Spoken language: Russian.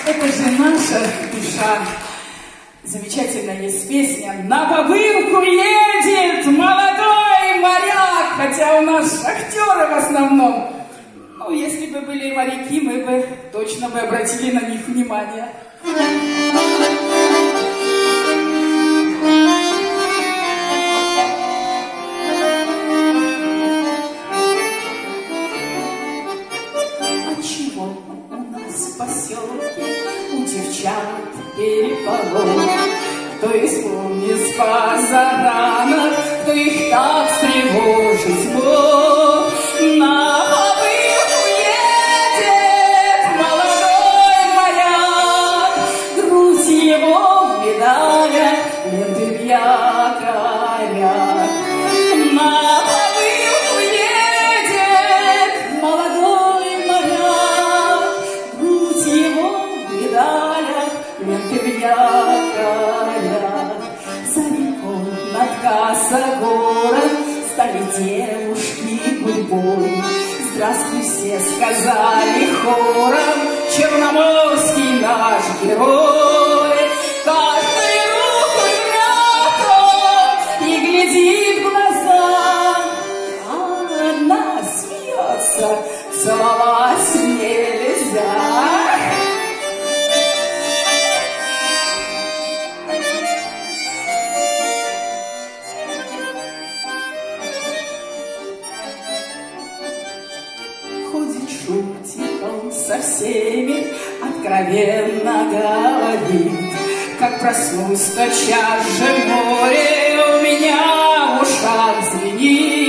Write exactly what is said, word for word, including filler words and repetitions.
Это же наша душа. Замечательная есть песня. На побывку едет молодой моряк. Хотя у нас шахтеры в основном. Ну, если бы были моряки, мы бы точно бы обратили на них внимание. В поселке у девчат переполох. Кто исполнит позаранок, кто их так встревожить мог. На побывку едет молодой моряк, грудь его в медалях, ленты в якорях. На побывку едет молодой моряк, его в медалях, ленты в якорях. За рекой над Косогором стали девушки гурьбой. Здравствуй, все сказали хором, черноморский наш герой. Каждый руку жмет и глядит в глаза, а одна смеется, целовать нельзя. Ходит, шутит он со всеми, откровенно говорит. Как проснусь, тотчас же море у меня в ушах звенит.